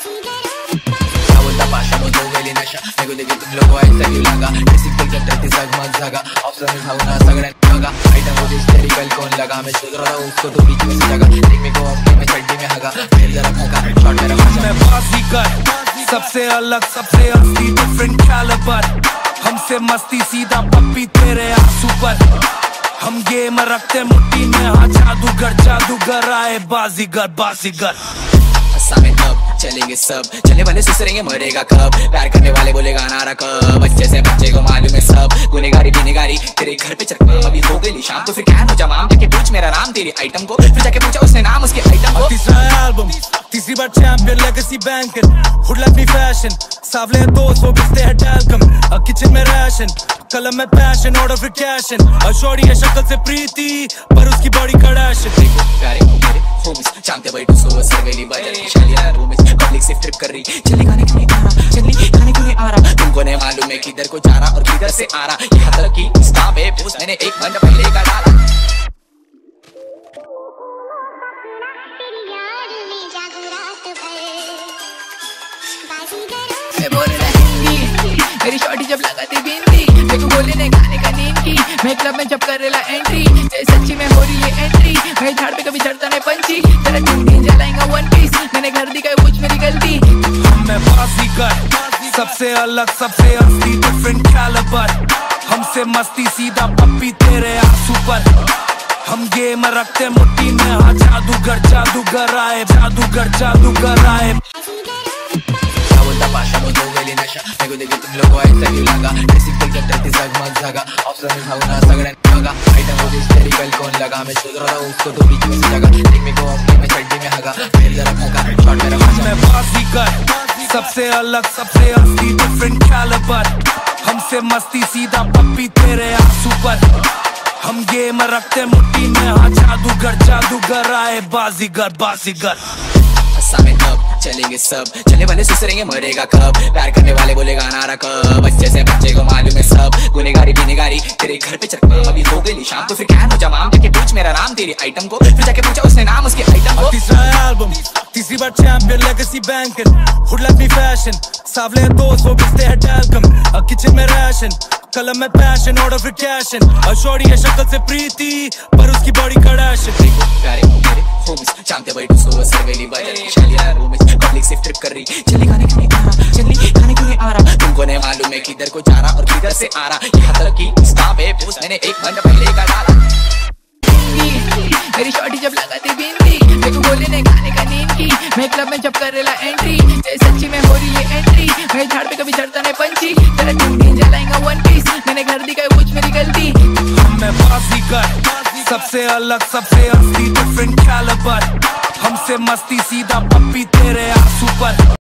क्या बोलता पाशा वो दो वेली नशा मेरे को देखे तुम लोगों ऐसा क्यों लगा डिसिप्लिन करते जगमग जगा ऑप्शन में था ना सगळ्यांनी बघा आइटम वो हिस्टेरिकल कौन लगा मैं सोच रहा था उसको तो बीच में से जगह देख मेरे को अपने में चड्डी में हगा फिर जरा भगा शॉट मेरा मैं बाजीगर सबसे अलग सबसे असली डिफरेंट कैलिबर हमसे मस्ती सीधा पप्पी तेरे आंसू पर हम गेम रखते मुट्ठी में हाँ जादूगर आए बाजीगर बाजीगर सामने कब चलेंगे सब चलने वाले सुसरेंगे मरेगा कब प्यार करने वाले बोलेगा नारा कब बच्चे से बच्चे को मालूम है सब गुनेगारी बिनेगारी तेरे घर पे चक्कर अभी हो गई शाम तो फिर क्या हो जमाम जाके पूछ मेरा नाम तेरी आइटम को फिर जाके पूछा उसने नाम उसके आइटम को तीसरा एल्बम तीसरी बार champion legacy banker hood life मी फैशन सावले दोस्त वो बिस्ते है टैल्कम किचन में राशन कलम में पैशन ऑर्डर फिर कैशन अशोरी है शक्ल से प्रीति पर उसकी बॉडी कड़ाशन देखो प्यारे मेरे होमिस चांते बैठ उसको सरवेली बजे शालिया रूम में पब्लिक से ट्रिप कर रही चली खाने क्यों नहीं आ रहा चली खाने क्यों नहीं आ रहा तुमको नहीं मालूम है किधर को जा रहा और किधर से आ रहा यहाँ तक की स्टाफ है पोस्ट मैंने एक घंटा पहले का डाला मेरी शॉटी जब लगाती बिंदी मेरे को बोले ने गाने का नींद की मैं क्लब में जब कर रेला एंट्री सच्ची में हो रही है एंट्री मैं झाड़ पे कभी चढ़ता नहीं पंची तेरा टूटी जलाएगा वन पीस मैंने घर दिखाई पूछ मेरी गलती मैं बाजीगर सबसे अलग सबसे असली डिफरेंट कैलिबर हमसे मस्ती सीधा पप्पी तेरे आंसू पर हम गेम रखते मुट्ठी में हाँ जादूगर आए जादूगर आए बोलता पाशा वो दो वेली नशा मेरे को देखे तुम लोगों ऐसा क्यों लगा डिसिप्लिन करते जगमग जगा ऑप्शन में था ना सगळ्यांनी बघा आइटम वो हिस्टेरिकल कौन लगा मैं सोच रहा था उसको तो बीच में से जगह देख मेरे को अपने में चड्डी में हगा फिर जरा भगा शॉट मेरा मैं बाजीगर सबसे अलग सबसे असली डिफरेंट कैलिबर हमसे मस्ती सीधा पप्पी तेरे आंसू पर हम गेम रखते मुट्ठी में हाँ जादूगर आए बाजीगर सामने कब चलेंगे सब चलने वाले सुसरेंगे मरेगा कब प्यार करने वाले बोलेगा नारा कब बच्चे से बच्चे को मालूम है सब गुनेगारी बिनेगारी तेरे घर पे चक्कर अभी हो गई शाम तो फिर क्या हो जमाम जाके पूछ मेरा नाम तेरी आइटम को फिर जाके पूछा उसने नाम उसके आइटम को तीसरा एल्बम तीसरी बार champion legacy banker hood life मी फैशन सावले दोस्त वो बिस्ते है टैल्कम किचन में राशन कलम में पैशन ऑर्डर फिर कैशन अशोरी है शक्ल से प्रीति पर उसकी बॉडी कड़ाशन देखो प्यारे मेरे होमिस चांते बैठ उसको सरवेली बजे शालिया रूम में पब्लिक से ट्रिप कर रही चली खाने क्यों नहीं आ रहा चली खाने क्यों नहीं आ रहा तुमको नहीं मालूम है किधर को जा रहा और किधर से आ रहा यहाँ तक की स्टाफ है पोस्ट मैंने एक घंटा पहले का डाला मेरी शॉटी जब लगाती बिंदी मेरे को बोले ने गाने का नींद की मैं क्लब में जब कर रेला एंट्री सच्ची में हो रही है एंट्री मैं झाड़ पे कभी चढ़ता नहीं पंची तेरा टूटी जलाएगा वन पीस मैंने घर दिखाई पूछ मेरी गलती मैं बाजीगर सबसे अलग सबसे असली डिफरेंट कैलिबर हमसे मस्ती सीधा पप्पी तेरे आंसू पर